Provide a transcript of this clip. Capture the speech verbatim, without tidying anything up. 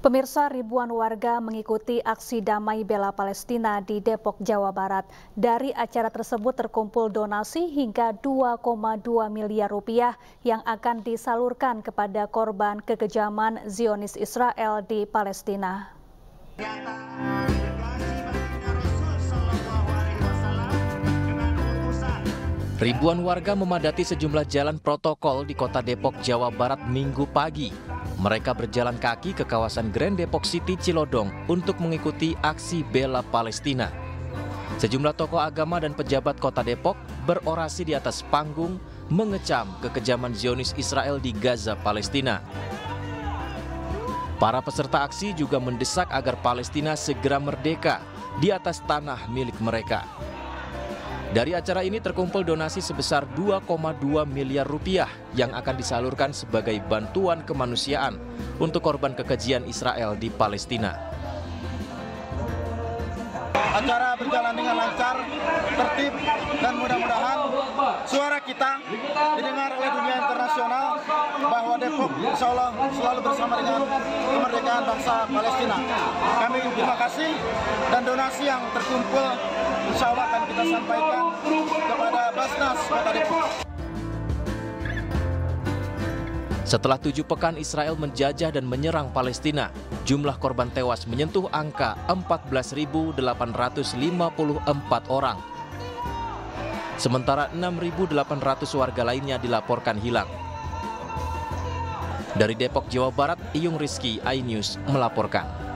Pemirsa, ribuan warga mengikuti aksi damai bela Palestina di Depok, Jawa Barat. Dari acara tersebut terkumpul donasi hingga dua koma dua miliar rupiah yang akan disalurkan kepada korban kekejaman Zionis Israel di Palestina. Ribuan warga memadati sejumlah jalan protokol di kota Depok, Jawa Barat Minggu pagi. Mereka berjalan kaki ke kawasan Grand Depok City Cilodong untuk mengikuti aksi bela Palestina. Sejumlah tokoh agama dan pejabat kota Depok berorasi di atas panggung mengecam kekejaman Zionis Israel di Gaza, Palestina. Para peserta aksi juga mendesak agar Palestina segera merdeka di atas tanah milik mereka. Dari acara ini terkumpul donasi sebesar dua koma dua miliar rupiah yang akan disalurkan sebagai bantuan kemanusiaan untuk korban kekejian Israel di Palestina. Acara berjalan dengan lancar, tertib, dan mudah-mudahan suara kita didengar oleh dunia internasional bahwa Depok insya Allah selalu bersama dengan kemerdekaan bangsa Palestina. Kami terima kasih dan donasi yang terkumpul insya Allah akan kita sampaikan kepada Basnas Kota Depok. Setelah tujuh pekan Israel menjajah dan menyerang Palestina, jumlah korban tewas menyentuh angka empat belas ribu delapan ratus lima puluh empat orang. Sementara enam ribu delapan ratus warga lainnya dilaporkan hilang. Dari Depok, Jawa Barat, Iyung Rizky, iNews melaporkan.